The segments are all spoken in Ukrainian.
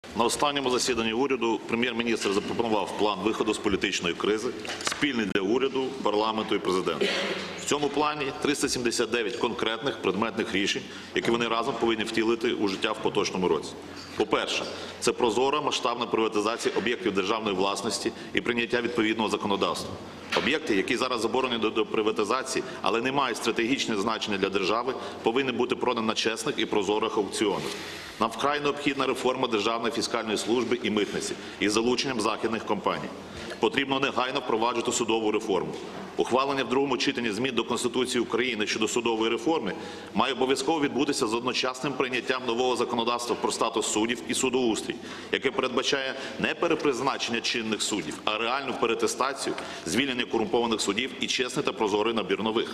На останньому засіданні уряду прем'єр-міністр запропонував план виходу з політичної кризи, спільний для уряду, парламенту і президента. В цьому плані 379 конкретних предметних рішень, які вони разом повинні втілити у життя в поточному році. По-перше, це прозора масштабна приватизація об'єктів державної власності і прийняття відповідного законодавства. Об'єкти, які зараз заборонені до приватизації, але не мають стратегічне значення для держави, повинні бути продані на чесних і прозорих аукціонах. Нам вкрай необхідна реформа Державної фіскальної служби і митниці із залученням західних компаній. Потрібно негайно впроваджувати судову реформу. Ухвалення в другому читанні змін до Конституції України щодо судової реформи має обов'язково відбутися з одночасним прийняттям нового законодавства про статус суддів і судоустрій, яке передбачає не перепризначення чинних суддів, а реальну переатестацію, звільнення корумпованих суддів і чесний та прозорий набір нових.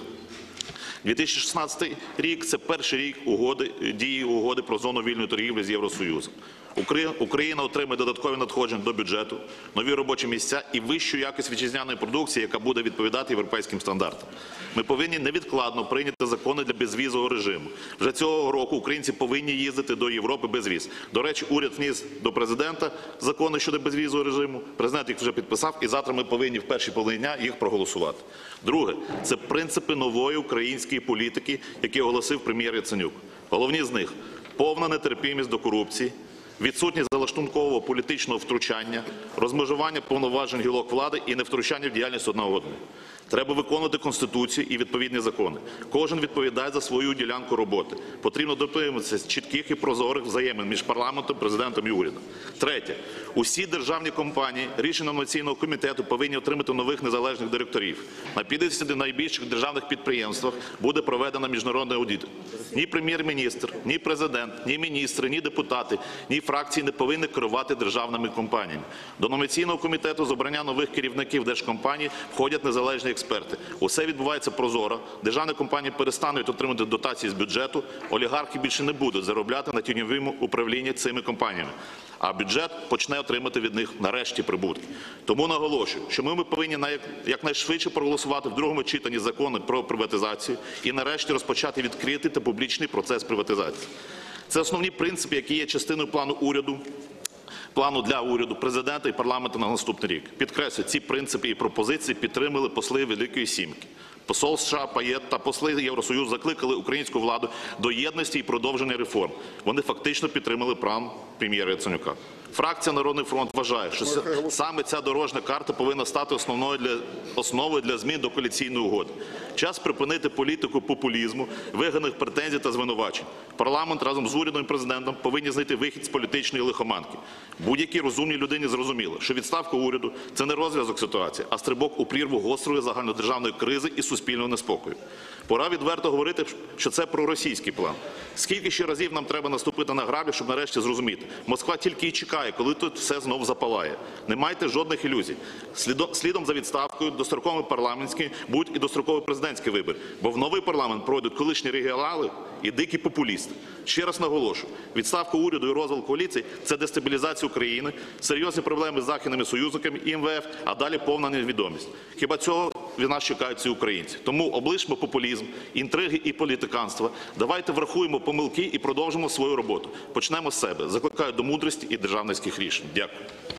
2016 рік – це перший рік дії угоди про зону вільної торгівлі з Євросоюзом. Україна отримає додаткові надходження до бюджету, нові робочі місця і вищу якість вітчизняної продукції, яка буде відповідати європейським стандартам. Ми повинні невідкладно прийняти закони для безвізового режиму. Вже цього року українці повинні їздити до Європи без віз. До речі, уряд вніс до президента закони щодо безвізового режиму, президент їх вже підписав, і завтра ми повинні в першій половині дня їх проголосувати. Друге – це принципи нової української політики, які оголосив прем'єр Яценюк. Головні з них – повна нетерпімість до корупції, відсутність залаштункового політичного втручання, розмежування повноважень гілок влади і невтручання в діяльність одного одного. Треба виконувати Конституцію і відповідні закони. Кожен відповідає за свою ділянку роботи. Потрібно дотримуватися чітких і прозорих взаємин між парламентом, президентом і урядом. Третє. Усі державні компанії рішенням Національного комітету повинні отримати нових незалежних директорів. На 50 найбільших державних підприємствах буде проведено міжнародний аудит. Ні прем'єр-міністр, ні президент, ні міністри, ні депутати, ні фракції не повинні керувати державними компаніями. До Номінаційного комітету з обрання нових керівників держкомпаній входять незалежні експерти. Усе відбувається прозоро, державні компанії перестануть отримати дотації з бюджету, олігархи більше не будуть заробляти на тіньовому управлінні цими компаніями, а бюджет почне отримати від них нарешті прибутки. Тому наголошую, що ми повинні якнайшвидше проголосувати в другому читанні закони про приватизацію і нарешті розпочати відкритий та публічний процес приватизації. Це основні принципи, які є частиною плану для уряду, президента і парламенту на наступний рік. Підкреслюю, ці принципи і пропозиції підтримали посли Великої Сімки. Посол США Паєт та посли Євросоюзу закликали українську владу до єдності і продовження реформ. Вони фактично підтримали план прем'єра Яценюка. Фракція «Народний фронт» вважає, що саме ця дорожня карта повинна стати основою для змін до коаліційної угоди. Час припинити політику популізму, виганих претензій та звинувачень. Парламент разом з урядом і президентом повинні знайти вихід з політичної лихоманки. Будь-якій розумній людині зрозуміло, що відставка уряду – це не розв'язок ситуації, а стрибок у прірву гострої загальнодержавної кризи і суспільного неспокою. Пора відверто говорити, що це проросійський план. Скільки ще разів нам треба наступити на граблі, щоб нарешті зрозуміти? Москва тільки і чекає, коли тут все знов запалає. Не майте жодних ілюзій. Слідом за відставкою достроковими парламентські будуть і дострокові президентські вибори, бо в новий парламент пройдуть колишні регіонали і дикі популісти. Ще раз наголошую, відставка уряду і розвал коаліції – це дестабілізація України, серйозні проблеми з західними союзниками і МВФ, а далі повна невідомість. Хіба цього від нас чекають ці українці? Тому облишмо популізм, інтриги і політиканство. Давайте врахуємо помилки і продовжимо свою роботу. Почнемо з себе. Закликаю до мудрості і державницьких рішень. Дякую.